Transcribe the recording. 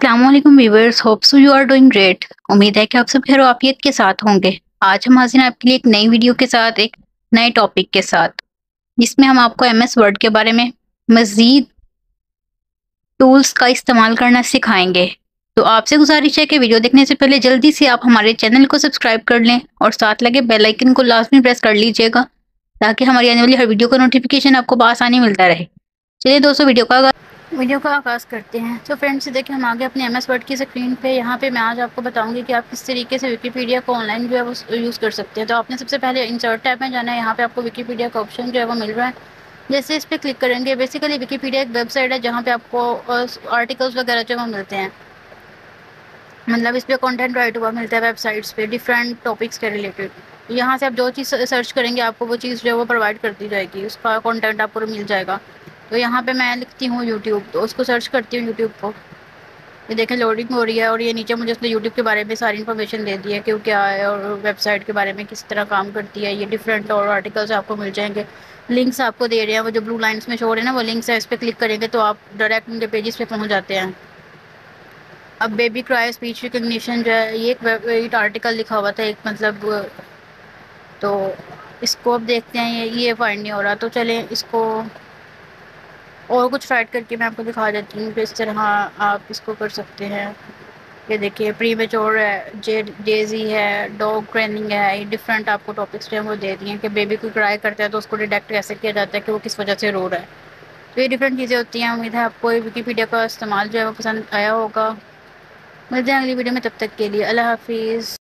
अस्सलामुअलैकुम viewers, hope so you are doing great. उम्मीद है कि आप सब खैर आफियत के साथ होंगे। आज हम हाजिर हैं आपके लिए एक नई वीडियो के साथ, एक नए टॉपिक के साथ, जिसमें हम आपको एमएस वर्ड के बारे में मज़ीद टूल्स का इस्तेमाल करना सिखाएंगे। तो आपसे गुजारिश है कि वीडियो देखने से पहले जल्दी से आप हमारे चैनल को सब्सक्राइब कर लें और साथ लगे बेल आइकन को लाजमी प्रेस कर लीजिएगा, ताकि हमारी आने वाली हर वीडियो का नोटिफिकेशन आपको बआसानी मिलता रहे। चलिए दोस्तों, वीडियो का आगाज़ करते हैं। तो फ्रेंड्स, देखिए हम आगे अपने एमएस वर्ड की स्क्रीन पे, यहाँ पे मैं आज आपको बताऊंगी कि आप किस तरीके से विकीपीडिया को ऑनलाइन जो है वो यूज़ कर सकते हैं। तो आपने सबसे पहले इंसर्ट टैब में जाना है। यहाँ पे आपको विकीपीडिया का ऑप्शन जो है वो मिल रहा है। जैसे इस पर क्लिक करेंगे, बेसिकली विकीपीडिया एक वेबसाइट है जहाँ पे आपको आर्टिकल्स वगैरह जो वो मिलते हैं। मतलब इस पर कॉन्टेंट राइट हुआ मिलता है वेबसाइट्स पे डिफरेंट टॉपिक्स के रिलेटेड। यहाँ से आप जो चीज़ सर्च करेंगे आपको वो चीज़ जो है वो प्रोवाइड कर दी जाएगी, उसका कॉन्टेंट आपको मिल जाएगा। तो यहाँ पे मैं लिखती हूँ यूट्यूब, तो उसको सर्च करती हूँ यूट्यूब को। ये देखें लोडिंग हो रही है और ये नीचे मुझे उसने यूट्यूब के बारे में सारी इन्फॉर्मेशन दे दी है कि क्या है और वेबसाइट के बारे में किस तरह काम करती है। ये डिफरेंट और आर्टिकल्स आपको मिल जाएंगे। लिंक्स आपको दे रहे हैं, वो जो ब्लू लाइन्स में शो हो रहे हैं ना, वो लिंक्स है। इस पर क्लिक करेंगे तो आप डायरेक्ट उनके पेजेस पे पहुँच जाते हैं। अब बेबी क्राई स्पीच रिकग्निशन जो है, ये एक आर्टिकल लिखा हुआ था एक, मतलब तो इसको अब देखते हैं। ये फाइंड नहीं हो रहा, तो चलें इसको और कुछ राइट करके मैं आपको दिखा देती हूँ कि इस तरह आप इसको कर सकते हैं। ये देखिए प्री मेच्योर है, डेजी है, डॉग ट्रेनिंग है। ये डिफरेंट आपको टॉपिक्स जो है वो दे दिए हैं कि बेबी को क्राई करता है तो उसको डिटेक्ट कैसे किया जाता है कि वो किस वजह से रो रहा है। तो ये डिफरेंट चीज़ें होती हैं। उम्मीद है आपको ये विकीपीडिया का इस्तेमाल जो है वो पसंद आया होगा। मिलते हैं अगली वीडियो में, तब तक के लिए अल्लाह हाफिज़।